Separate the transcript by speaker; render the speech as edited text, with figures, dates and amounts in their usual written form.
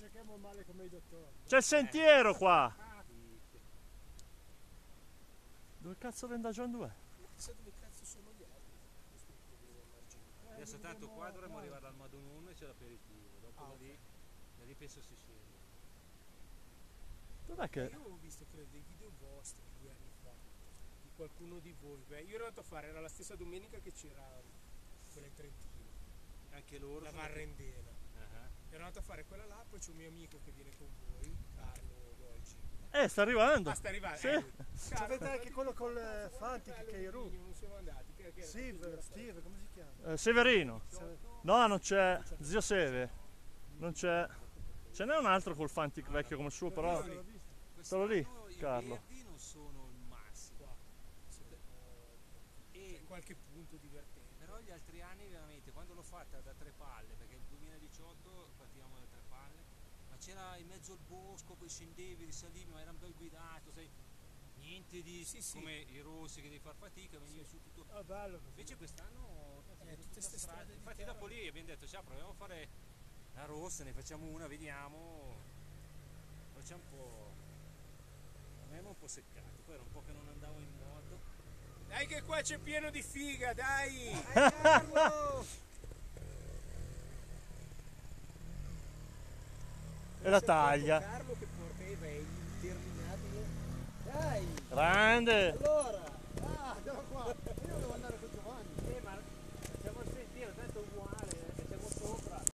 Speaker 1: cerchiamo male come i dottori.
Speaker 2: C'è il sentiero qua. Dove cazzo l'Endagion 2?
Speaker 3: Chissà dove cazzo sono gli altri.
Speaker 4: Adesso tanto qua dovremmo arrivare al Madon 1 e c'è l'aperitivo. Dopo da lì penso si scende.
Speaker 2: Dov'è che...
Speaker 3: Io ho visto credo dei video vostri 2 anni fa di qualcuno di voi. Beh, io ero andato a fare, era la stessa domenica che c'era quella in Trentino,
Speaker 4: Anche loro
Speaker 3: la
Speaker 4: sono
Speaker 3: Varrendena. Ero andato a fare quella là, poi c'è un mio amico che viene con voi, Carlo Dolci.
Speaker 2: sta arrivando.
Speaker 3: Ah, sta arrivando.
Speaker 2: Sì.
Speaker 1: Sapete anche quello col Fantic che è Ru.
Speaker 3: Non siamo andati.
Speaker 1: Steve, come si chiama?
Speaker 2: Severino. No, non c'è. Zio Seve. Non c'è. Ce n'è un altro col Fantic vecchio come il suo, però... Solo lì, Carlo.
Speaker 4: I verdi non sono il massimo.
Speaker 3: E qualche punto divertente.
Speaker 4: Però gli altri anni veramente, quando l'ho fatta da 3 palle, perché nel 2018 partivamo da 3 palle, ma c'era in mezzo al bosco, poi scendevi, risalivi, ma era un bel guidato, sai, niente di come i rossi che devi far fatica, venivi su tutto.
Speaker 1: Bello.
Speaker 4: Invece quest'anno
Speaker 3: tutte queste strade.
Speaker 4: Infatti dopo lì abbiamo detto, ciao, proviamo a fare la rossa, ne facciamo una, vediamo. Facciamo un po'. A me mi ha un po' seccato, poi era un po' che non andavo in moto.
Speaker 3: Dai che qua c'è pieno di figa, dai!
Speaker 2: E la taglia.
Speaker 1: Carlo che portava è interminabile. Dai!
Speaker 2: Grande!
Speaker 1: Allora! Andiamo qua! Io devo andare con te.